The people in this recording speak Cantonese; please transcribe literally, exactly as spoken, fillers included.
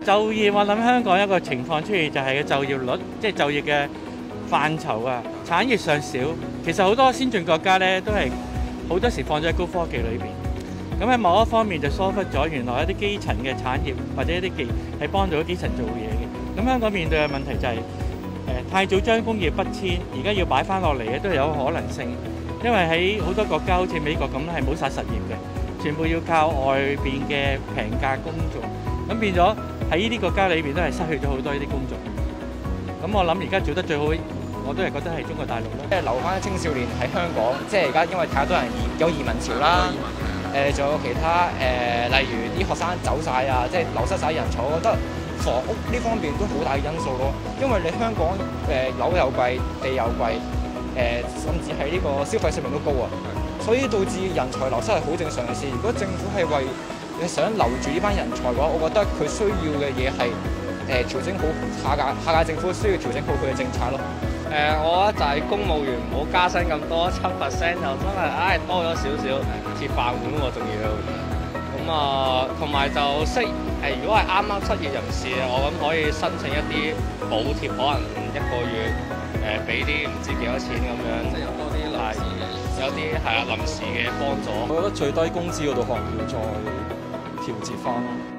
就業我諗香港一個情況出現就係個就業率，即係就業嘅範疇啊，產業上少。其實好多先進國家咧都係好多時放咗喺高科技裏邊。咁喺某一方面就疏忽咗原來一啲基層嘅產業或者一啲技係幫到基層做嘢嘅。咁香港面對嘅問題就係、是、誒、呃、太早將工業北遷，而家要擺翻落嚟咧都有可能性，因為喺好多國家好似美國咁咧係冇晒實業嘅，全部要靠外邊嘅平價工作，咁變咗喺呢啲國家裏邊都係失去咗好多呢啲工作。咁我諗而家做得最好，我都係覺得係中國大陸啦。 即係留翻青少年喺香港，即係而家因為太多人移有移民潮啦。誒，仲有其他誒、呃，例如啲學生走晒啊，即係流失晒人才，我覺得房屋呢方面都好大嘅因素咯。因為你香港誒樓又貴，地又貴，誒、呃、甚至係呢個消費水平都高啊，所以導致人才流失係好正常嘅事。如果政府係為你想留住呢班人才嘅話，我覺得佢需要嘅嘢係誒調整好下屆下屆政府需要調整好佢嘅政策咯。 誒、呃，我覺得就係公務員唔好加薪咁多，七 percent 就真係唉多咗少少，鐵飯碗喎仲要。咁啊，同埋就失誒、呃，如果係啱啱失業人士，我諗可以申請一啲補貼，可能一個月誒俾啲唔知幾多錢咁樣，即係有多啲臨時嘅，有啲係啊臨時嘅幫助。 我覺得最低工資嗰度可能要再調節翻咯。